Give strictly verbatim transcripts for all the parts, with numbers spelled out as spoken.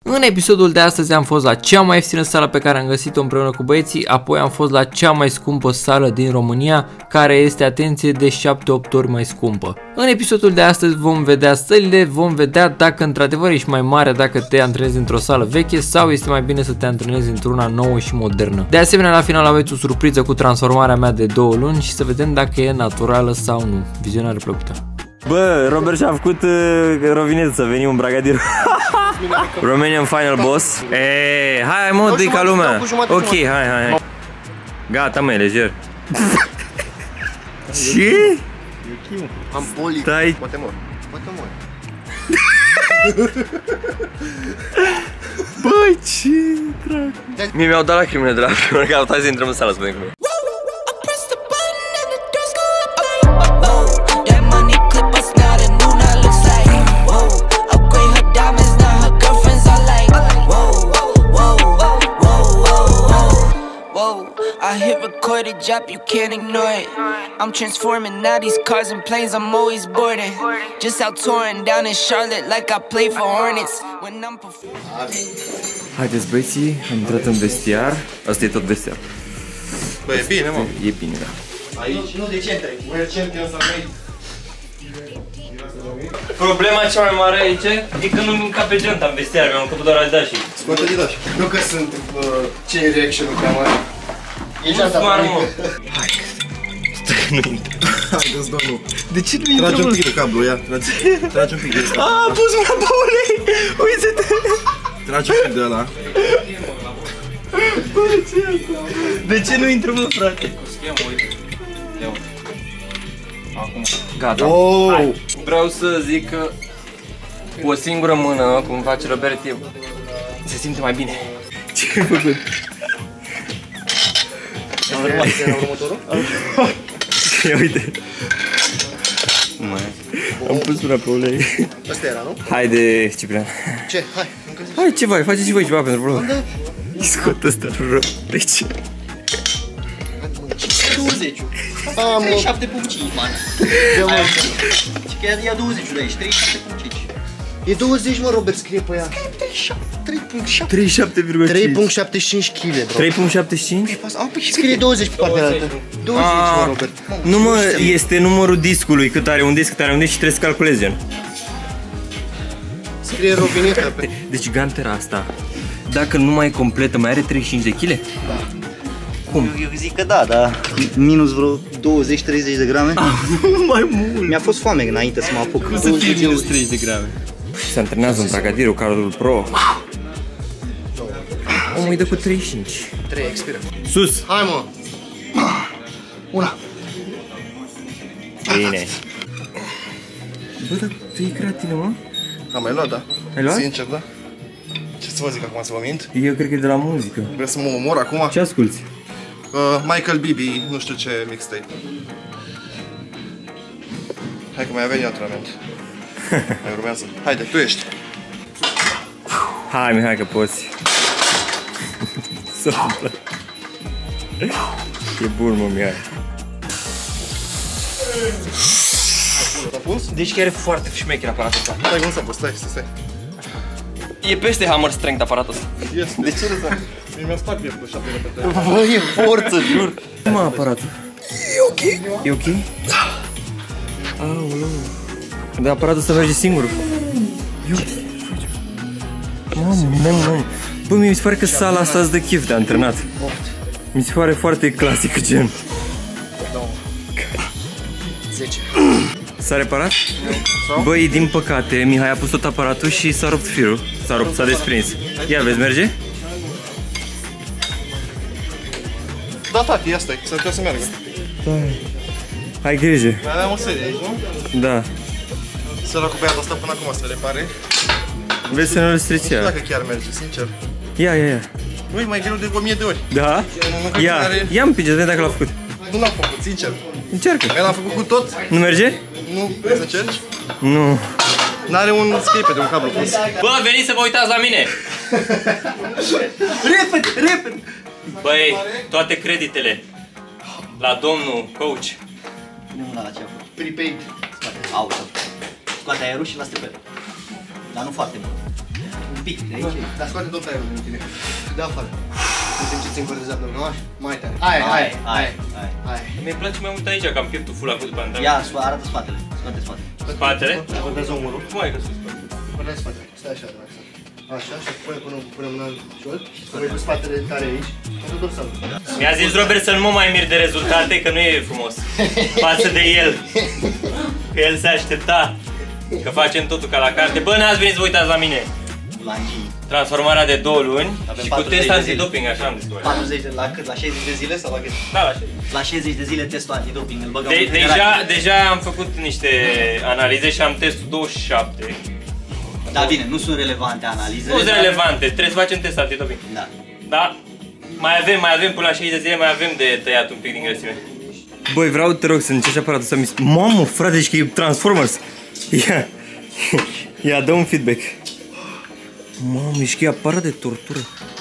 În episodul de astăzi am fost la cea mai ieftină sală pe care am găsit-o împreună cu băieții, apoi am fost la cea mai scumpă sală din România, care este, atenție, de șapte opt ori mai scumpă. În episodul de astăzi vom vedea sălile, vom vedea dacă într-adevăr ești mai mare dacă te antrenezi într-o sală veche sau este mai bine să te antrenezi într-una nouă și modernă. De asemenea, la final aveți o surpriză cu transformarea mea de două luni și să vedem dacă e naturală sau nu. Vizionare plăcută! Bă, Robert și-a făcut uh, rovinetă să venim în Bragadiru. Romanian Final Boss. Eee, hai mă, dă-i ca lumea. Ok, hai, hai, hai. Gata, mă, e lejer. Ce? Am boli. Stai. Poate mor. Poate mor. Băi, ce dracu. Mie mi-au dat lacrimile de la primul că hai să intrăm în sală să vedem cum e. I hit record, it drop, you can't ignore it. I'm transforming now these cars and planes, I'm always boarding. Just out touring down in Charlotte like I play for Hornets. When I'm performing. Haideți băieții, am intrat în vestiar. Asta e tot vestiar. Bă, e bine, mă. E bine, da. Aici nu de centre. Bă, centre ăsta mai. Problema cea mai mare aici e că nu-mi încape geanta în vestiar, mi-am încăput doar Adidas-ii. Scoate Adidas. Nu că sunt uh, chain reaction-ul prea mare. E geanta mare, mă. Hai. Stai, nu intră. Haideți, domnul. De ce nu intră? Trage un pic de cablu, ia. Trage, trage un pic de ăsta. Aaa, pus mâna pe ulei! Uite-te! Trage un pic de ăla. Bă, ce e asta? De ce nu intră, mă, frate? Cu schemă, uite. Ia uite. Acum. Gata. Oh! Vreau să zic că cu o singură mână, cum face Robert, se simte mai bine. Ce ai făcut? Era următorul? Ia uite. Am pus mâna pe ulei. Asta era, nu? Haide, Ciprian. Ce? Hai, încă zi. Hai, ce vai, faceți și voi ceva pentru vlog. Scot ăsta, rog. De ce? douăzeci. Am, treizeci și șapte virgulă cinci, man. Și că ia douăzeci de aici, treizeci și șapte virgulă cinci. E douăzeci, mă, Robert, scrie pe ea. Scrie treizeci și șapte, trei virgulă șapte. treizeci și șapte virgulă cinci. trei virgulă șaptezeci și cinci kilograme, bro. trei virgulă șaptezeci și cinci? Am păi și Scrie douăzeci pe partea altă. douăzeci, mă, Robert. Nu mă, este numărul discului, cât are un disc, cât are un disc și trebuie să calculezi, gen. Scrie robinetă pe... Deci gantera asta, dacă nu mai e completă, mai are treizeci și cinci de kilograme? Da. Cum? Eu zic că da, dar minus vreo douăzeci treizeci de grame. Mai mult. Mi-a fost foame înainte să mă apuc. Cum să fie minus treizeci de grame? Se antrenează în Bragadiru, Carol Pro. Omul îi dă cu treizeci și cinci. trei, expiră. Sus! Hai, mă. Una. Bine. Bă, dar tu e creatină, mă? Am mai luat, da. Ai luat? Sincer, da. Ce să vă zic acum, să vă mint? Eu cred că e de la muzică. Vreau să mă omor acum? Ce asculti? Uh, Michael Bibi, nu știu ce mixtape. Hai că mai avem eu antrenament. Mai urmează. Haide, tu ești. Hai, Mihai, că poți. S-a întâmplat. E bun, mă, Mihai. S-a pus? Deci chiar e foarte șmecher aparatul ăsta. Stai, cum s-a pus? Stai, stai, stai. E peste Hammer Strength aparatul ăsta. Este. De ce râzi? Mi-a spart pieptul și apoi repede. Bă, e forță, jur. Cum aparatul? E ok. E ok? Da. Aoleu. Dar aparatul ăsta merge singur. E ok. Mamă, mamă, mamă. Bă, mi se pare că sala asta îți dă chef de antrenat. Mi se pare foarte clasic, gen. zece. S-a reparat? Băi, din păcate, Mihai a pus tot aparatul și s-a rupt firul. S-a rupt, s-a desprins. Ia, vezi, merge? Da, tati, asta e, să trebuie să meargă. Hai grijă. Mai aveam o serie aici, nu? Da. Săracul băiatul ăsta până acum să repare. Vezi să nu le strici. Nu știu dacă chiar merge, sincer. Ia, ia, ia. Nu, e mai greu de o mie de ori. Da? În Ia, continuare- ia împinge, vedem dacă l-a făcut. Nu l-am făcut, sincer. Încearcă. El l-am făcut cu tot. Nu merge? Nu, vrei să încerci? Nu. N-are un escape de un cablu pus. Bă, veniți să vă uitați la mine! Repede, repede! Băi, toate creditele la domnul coach. Pune mâna la ce a făcut. Prepaid. Scoate, auto. Scoate aerul și la stepele. Dar nu foarte mult. pic de aici. Dar scoate tot aerul din tine. De afară. Nu simțiți încordează abdominal? Mai tare. Hai, hai, hai, hai. Mi-e place mai mult aici, că am pieptul full acum după antrenament. Ia, arată spatele. Scoate spatele. Spatele? Încordează umărul. Cum ai că sus spatele? Încordează spatele. Stai așa, relaxat. Așa, și pune până punem mâna în șold. Să vei cu spatele tare aici. Atât dorsalul. Mi-a zis Robert să nu mă mai mir de rezultate, că nu e frumos. Față de el. Că el se aștepta. Că facem totul ca la carte. Bă, n-ați venit să vă uitați la mine. Transformarea de două luni și cu test antidoping, așa am zis. patruzeci de la cât? La șaizeci de zile sau la cât? Da, la șaizeci. La șaizeci de zile testul antidoping, îl băgăm de, în deja, deja am făcut niște analize și am testul douăzeci și șapte. Da, bine, nu sunt relevante analizele. Nu sunt relevante, trebuie să facem test antidoping. Da. Da, mai avem, mai avem până la șaizeci de zile, mai avem de tăiat un pic din grăsime. Băi, vreau, te rog, să încerci aparatul ăsta. Mi... Mamă, frate, și că e Transformers. Ia, ia, dă un feedback. Mamă, ești că e aparat de tortură.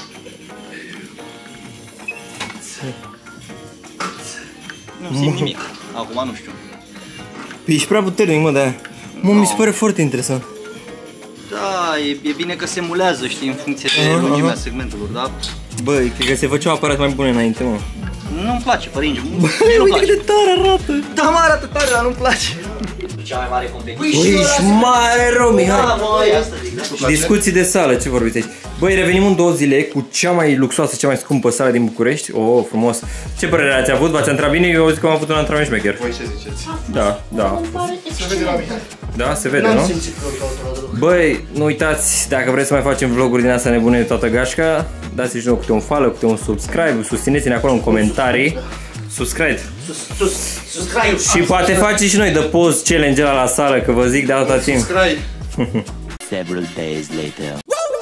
Nu simt nimic. Acum nu știu. Ești prea puternic, mă, de-aia. Mă, mi se pare foarte interesant. Da, e, e bine că se mulează, știi, în funcție de Aha, lungimea aha. segmentelor, da? Băi, cred că se făceau aparate mai bune înainte, mă. Nu-mi place, părinci. Băi, uite cât de tare arată. Da, mă arată tare, dar nu-mi place. Cea mai mare competiție. Băi, ești mare, Romi, hai. Da, măi, asta zic, da. Discuții de sală, ce vorbiți aici? Băi, revenim în două zile cu cea mai luxoasă, cea mai scumpă sală din București. Oh, frumos. Ce părere ați avut? V-ați antrenat bine? Eu zic că am avut un antrenament șmecher. Voi ce ziceți? Da, da. Se vede la mine. Da, se vede, N-am nu? simțit că deloc. Băi, nu uitați, dacă vreți să mai facem vloguri din astea nebune de toată gașca, dați-și și nouă câte un follow, câte un subscribe, susțineți-ne acolo în comentarii. Subscribe. Subscribe. Și poate face și noi de pause challenge la la sală, că vă zic de atâta timp. Subscribe. Several days later.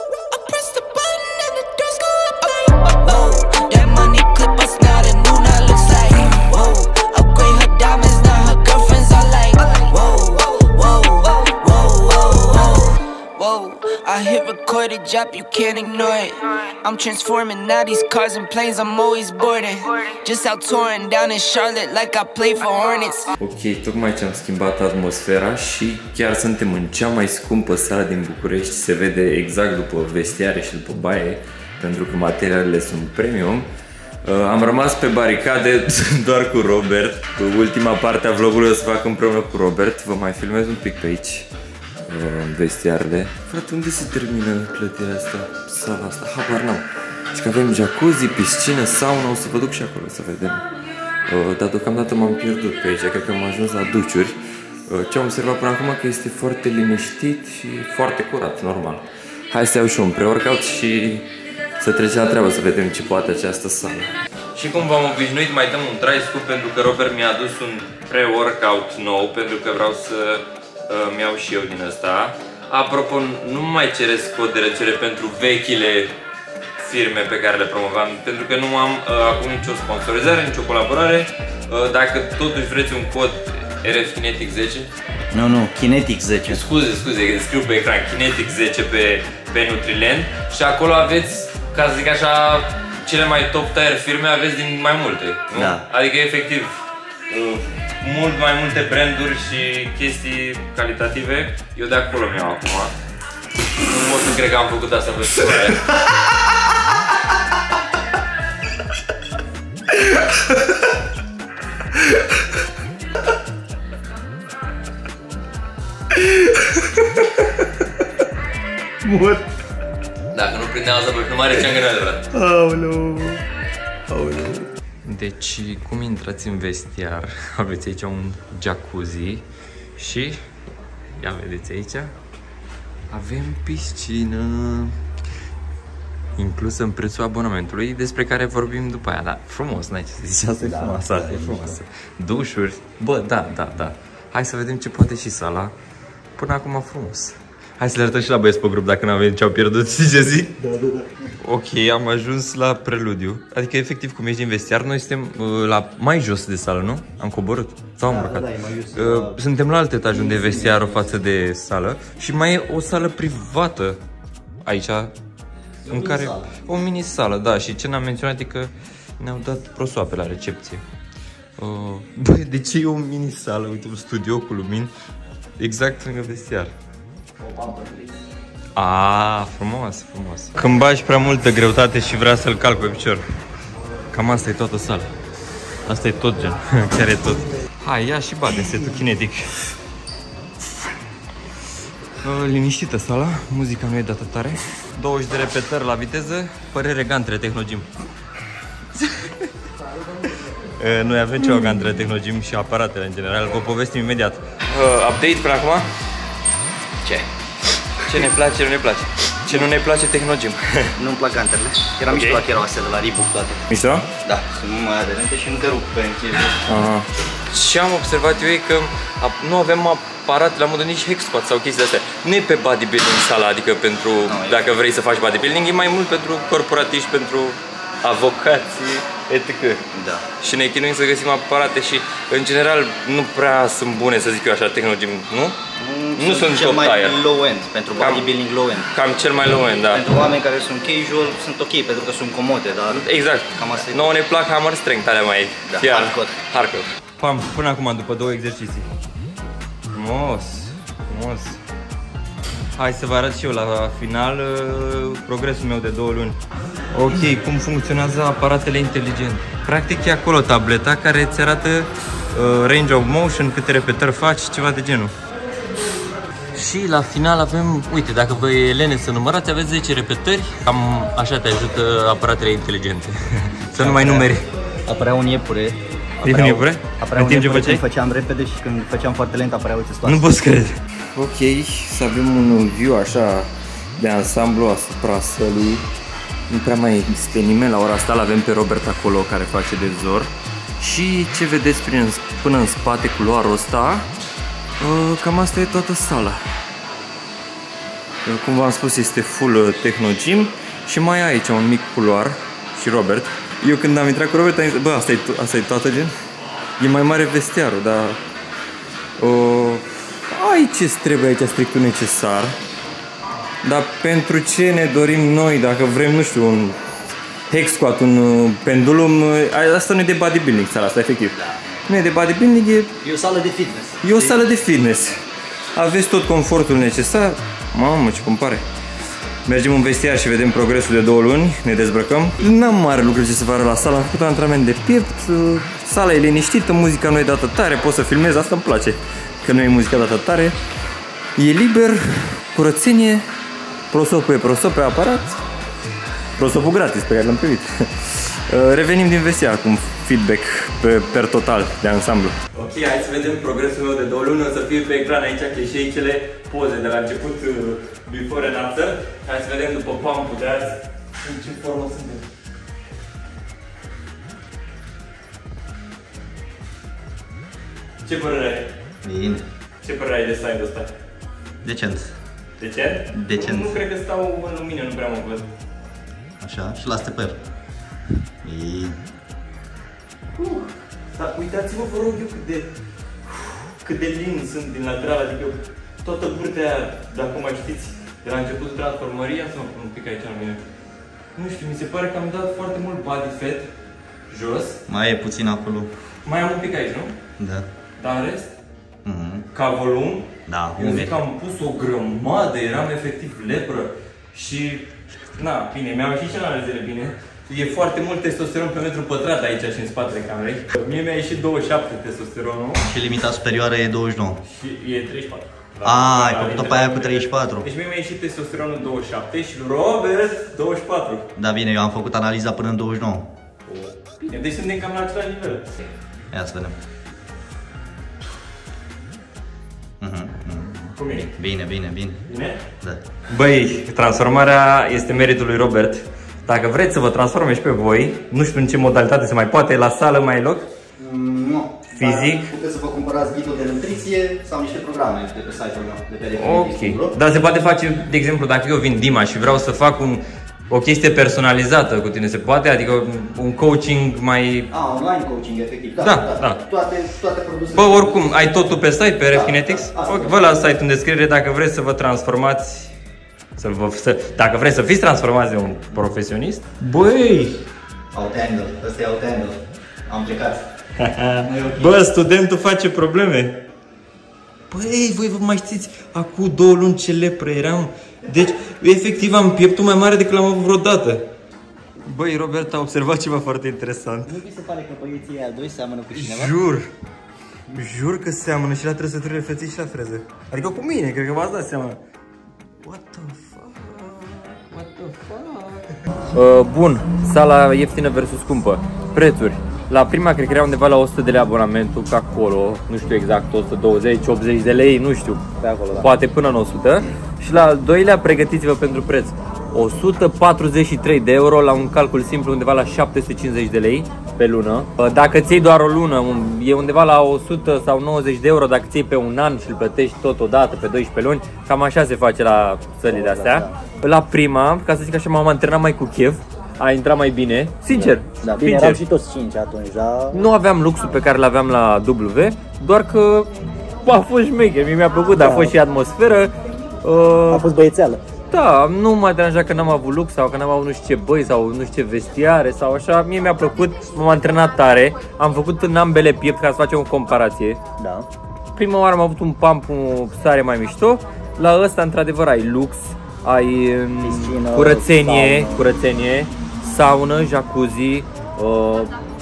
That money clip us now, the new now looks like. Whoa, upgrade her diamonds, now her girlfriends are like. Whoa, whoa, whoa, whoa, whoa, whoa. I hit record a drop, you can't ignore it. I'm transforming now these cars and planes, I'm always boarding. Just out touring down in Charlotte like I play for Hornets. Ok, tocmai ce am schimbat atmosfera și chiar suntem în cea mai scumpă sală din București. Se vede exact după vestiare și după baie, pentru că materialele sunt premium. Uh, am rămas pe baricade doar cu Robert. Ultima parte a vlogului o să fac împreună cu Robert. Vă mai filmez un pic pe aici uh, vestiarele. Frate, unde se termină clădirea asta? Sala asta? Habar n-am. Și că avem jacuzzi, piscină, sauna. O să vă duc și acolo să vedem. Uh, dar deocamdată m-am pierdut pe aici. Cred că am ajuns la duciuri. uh, Ce am observat până acum că este foarte liniștit și foarte curat, normal. Hai să iau și un pre-workout și să trecem la treabă, să vedem ce poate această sală. Și cum v-am obișnuit, mai dăm un try scurt pentru că Robert mi-a adus un pre-workout nou, pentru că vreau să uh, mi-iau și eu din ăsta. Apropo, nu mai cereți cod de reducere pentru vechile firme pe care le promovam, pentru că nu am uh, acum nicio sponsorizare, nicio colaborare. Uh, dacă totuși vreți un cod R F Kinetic zece. Nu, nu, Kinetic zece. Scuze, scuze, scriu pe ecran Kinetic zece pe, pe Nutriland și acolo aveți, ca să zic așa, cele mai top tier firme, aveți din mai multe, nu? Da. Adică efectiv uh, mult mai multe branduri și chestii calitative. Eu de acolo mi-au acum. Nu pot să cred că am făcut asta pe scoare. Mor. Dacă nu prindeam asta pe filmare, ce-am gândit adevărat? Aoleu. Aoleu. Deci, cum intrați în vestiar, aveți aici un jacuzzi și, ia vedeți aici, avem piscină inclusă în prețul abonamentului, despre care vorbim după aia. Da, frumos, n-ai ce să zici, asta e frumos, asta e frumos. Dușuri, bă, da, da, da. Hai să vedem ce poate și sala. Până acum frumos. Hai să le arătăm și la băieți pe grup dacă n-am venit ce au pierdut, știi ce zic? Da, da, da. Ok, am ajuns la preludiu. Adică efectiv cum ești din vestiar, noi suntem uh, la mai jos de sală, nu? Am coborât? Sau am urcat? Da, da, da, uh, suntem la alt etaj unde e vestiarul față de sală. Și mai e o sală privată aici, în care... O mini sală, da. Și ce n-am menționat e că ne-au dat prosoape la recepție. Uh, Băi, de ce e o mini sală? Uite, un studio cu lumini exact lângă vestiar. A, frumos, frumos. Când bagi prea multă greutate și vrea să-l calc pe picior. Cam asta e toată sala. Asta e tot, gen. Chiar e tot. Hai, ia și bate setul kinetic. Liniștită sala, muzica nu e dată tare. douăzeci de repetări la viteză, părere gantre Technogym. Noi avem ceva gantre Technogym și aparatele în general, vă povestim imediat. Uh, update până acum? Ce? Ce ne place, ce nu ne place. Ce nu ne place Technogym. Nu-mi plac ganterele. Era okay. Mișto că erau astea de la Reebok toate. Mișto? Da, sunt mai aderente și nu te rup pe încheiere. Aha. Ce am observat eu e că nu avem aparat la modul nici hex squat sau chestii de astea. Nu e pe bodybuilding sala, adică pentru, no, dacă vrei să faci bodybuilding, e mai mult pentru corporatiști, pentru avocații, et cetera. Da. Și ne chinuim să găsim aparate și, în general, nu prea sunt bune, să zic eu așa, Technogym, nu? Mm, nu sunt cel top mai tier. low end, pentru bodybuilding low end. Cam cel mai low end, da. Pentru oameni care sunt casual, sunt ok, pentru că sunt comode, dar... Exact. Cam asta e. Nouă ne plac hammer strength, alea mai da, chiar. hardcore. Hardcore. Pam, până acum, după două exerciții. Frumos, frumos. Hai să vă arăt și eu la final uh, progresul meu de două luni. Ok, cum funcționează aparatele inteligente. Practic e acolo tableta care îți arată uh, range of motion, câte repetări faci, ceva de genul. Și la final avem, uite, dacă vă e lene să numărați, aveți zece repetări. Cam așa te ajută aparatele inteligente. Să nu mai numeri. Apărea un iepure. Ești un iepure? Apărea un iepure când făceam repede și când făceam foarte lent apăreau testoase. Nu poți crede. Ok, să avem un view așa de ansamblu asupra sălii. Nu prea mai este nimeni la ora asta, l-avem pe Robert acolo care face de zor. Și ce vedeți prin, până în spate culoarul ăsta, cam asta e toată sala. Cum v-am spus, este full Technogym și mai ai aici un mic culoar și Robert. Eu când am intrat cu Robert am zis, bă, asta e, asta e toată, gen? E mai mare vestiarul, dar... Uh, ai ce trebuie aici strictul necesar. Dar pentru ce ne dorim noi, dacă vrem, nu știu, un hex squat, un pendulum, asta nu e de bodybuilding, sala asta, efectiv. Da. Nu e de bodybuilding, e... E o sală de fitness. E o sală de fitness. Aveți tot confortul necesar. Mamă, ce compare. Mergem în vestiar și vedem progresul de două luni, ne dezbrăcăm. N-am mare lucru ce să facă la sală, am făcut un antrenament de piept, sala e liniștită, muzica nu e dată tare, pot să filmez, asta îmi place. Că nu e muzica dată tare. E liber, curățenie, prosopul e prosop pe aparat, prosopul gratis pe care l-am primit. Revenim din vestiar cu un feedback pe, per total de ansamblu. Ok, hai să vedem progresul meu de două luni, o să fie pe ecran aici clișeicele, poze de la început, before and after. Hai să vedem după pump-ul de azi în ce formă suntem. Ce părere ai? Bine. Ce părere ai de side-ul ăsta? Decent. Decent? Decent. Nu, nu cred că stau în lumină, nu prea mă văd. Așa, și la stepper. Bine. Uh, dar uitați-vă, vă rog eu, cât de, cât de lin sunt din lateral, adică toată burtea aia, dacă mai știți, de la începutul transformării, să mă pun un pic aici la mine. Nu știu, mi se pare că am dat foarte mult body fat jos. Mai e puțin acolo. Mai am un pic aici, nu? Da. Dar în rest, Mm-hmm. ca volum, da, eu zic că am pus o grămadă, eram efectiv lepră și, na, bine, mi-au ieșit și analizele bine. E foarte mult testosteron pe metru pătrat aici și în spatele camerei. Mie mi-a ieșit douăzeci și șapte testosteronul. Și limita superioară e douăzeci și nouă. Și e treizeci și patru. A, ai făcut-o pe aia cu treizeci și patru. Deci mie mi-a ieșit testosteronul douăzeci și șapte și Robert douăzeci și patru. Da, bine, eu am făcut analiza până în douăzeci și nouă. Bine, deci suntem cam la același nivel. Ia să vedem. Cum e? Bine, bine, bine. Bine? Da. Băi, transformarea este meritul lui Robert. Dacă vreți să vă transforme și pe voi, nu știu în ce modalitate se mai poate, la sală mai e loc? Mm, nu. Fizic? Dar puteți să vă cumpărați ghidul de nutriție sau niște programe de pe site-ul meu, de pe ok. Dar se poate face, de exemplu, dacă eu vin Dima și vreau să fac un, o chestie personalizată cu tine, se poate? Adică un coaching mai... Ah, online coaching, efectiv. Da, da. da. da. Toate, toate produsele. Bă, oricum, ai totul pe site, pe Refinetics? Da, da, okay. Vă las site în descriere dacă vreți să vă transformați, să vă, să, dacă vreți să fiți transformați de un profesionist. Băi! Outhandle, ăsta e outhandle. Am plecat. Bă, studentul face probleme. Băi, voi vă mai știți, acum două luni ce lepră eram. Deci, efectiv, am pieptul mai mare decât l-am avut vreodată. Băi, Robert a observat ceva foarte interesant. Nu vi se pare că băieții ăia doi seamănă cu cineva? Jur. Jur că seamănă și la trăsăturile feței și la freză. Adică cu mine, cred că v-ați dat seama. What the fuck? What the fuck? Uh, bun, sala ieftină versus scumpă. Prețuri. La prima cred că era undeva la o sută de lei abonamentul, ca acolo, nu știu exact, o sută douăzeci, optzeci de lei, nu știu. Pe acolo, da. Poate până în o sută. Și la al doilea, pregătiți-vă pentru preț. o sută patruzeci și trei de euro la un calcul simplu, undeva la șapte sute cincizeci de lei pe lună. Dacă ți iei doar o lună, e undeva la o sută sau nouăzeci de euro dacă ți iei pe un an și îl plătești tot odată pe doisprezece luni. Cam așa se face la sălile astea. La prima, ca să zic așa, m-am antrenat mai cu chef. A intrat mai bine, sincer. Da, da bine, sincer. erau și toți cinci atunci, dar... Nu aveam luxul pe care l-aveam la W, doar că a fost șmecher, mi-a plăcut, da. A fost și atmosferă. Uh, a fost băiețeală. Da, nu m-a deranjat că n-am avut lux sau că n-am avut nu știu ce băi sau nu știu ce vestiare sau așa. Mie mi-a plăcut, m-am antrenat tare, am făcut în ambele piept ca să facem o comparație. Da. Prima oară am avut un pump cu sare mai mișto, la ăsta într-adevăr ai lux, ai piscină, curățenie, saună. curățenie, saună, jacuzzi, uh,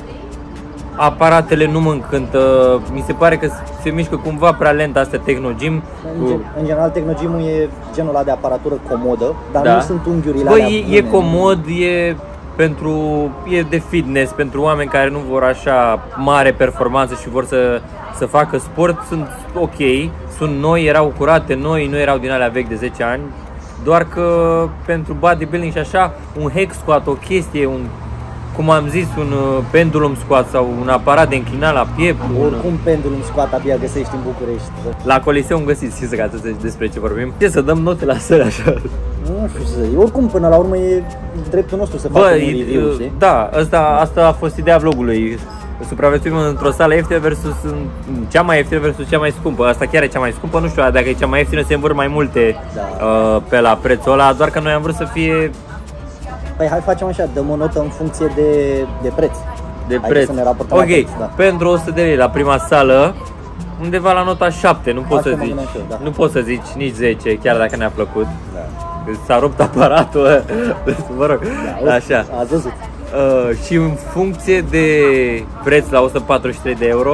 aparatele nu mă încântă, mi se pare că se mișcă cumva prea lent astea Technogym. În, gen, în general Technogym-ul e genul ăla de aparatură comodă, dar da. nu sunt unghiurile Băi, alea e, e comod, e pentru e de fitness, pentru oameni care nu vor așa mare performanță și vor să, să facă sport, sunt ok, sunt noi, erau curate noi, nu erau din alea vechi de zece ani. Doar că pentru bodybuilding și așa, un hack squat, o chestie, un, cum am zis, un pendulum squat sau un aparat de înclinat la piept. Oricum un... pendulum squat abia găsești în București. La Coliseum găsiți, știți că despre ce vorbim. Ce să dăm note la sări așa? Nu știu ce să zic. Oricum până la urmă e dreptul nostru să facem un review, știi? Da, asta, asta a fost ideea vlogului. Supraviețuim într-o sală ieftină versus cea mai ieftină versus cea mai scumpă. Asta chiar e cea mai scumpă, nu știu dacă e cea mai ieftină, se învârt mai multe da. uh, pe la prețul ăla, doar că noi am vrut să fie... Păi hai facem așa, dăm o notă în funcție de, de preț. De hai preț. Să ne raportăm ok, la preț, da. Pentru o sută de lei la prima sală, undeva la nota șapte, nu poți să zici, eu, da. nu poți să zici nici zece, chiar dacă ne-a plăcut. Da. S-a rupt aparatul, mă rog, da, așa. Ați văzut. Uh, și în funcție de preț la o sută patruzeci și trei de euro,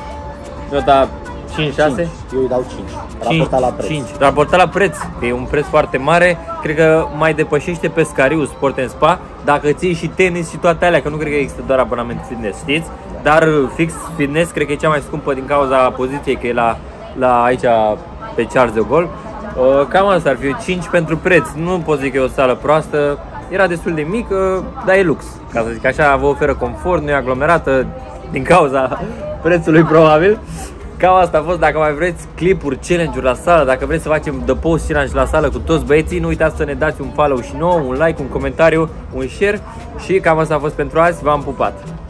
nota cinci șase? Eu îi dau cinci, raportat la preț. cinci. Raportat la preț, că e un preț foarte mare, cred că mai depășește pescariul Sport and Spa, dacă ții și tenis și toate alea, că nu cred că există doar abonament fitness, știți? Da. Dar fix fitness cred că e cea mai scumpă din cauza poziției, că e la, la aici pe Charles de Gaulle. Uh, cam asta ar fi, cinci pentru preț, nu pot zic că e o sală proastă. Era destul de mică, dar e lux, ca să zic așa, vă oferă confort, nu e aglomerată din cauza prețului probabil. Cam asta a fost, dacă mai vreți clipuri, challenge-uri la sală, dacă vreți să facem The Post Challenge la sală cu toți băieții, nu uitați să ne dați un follow și nouă, un like, un comentariu, un share și cam asta a fost pentru azi, v-am pupat!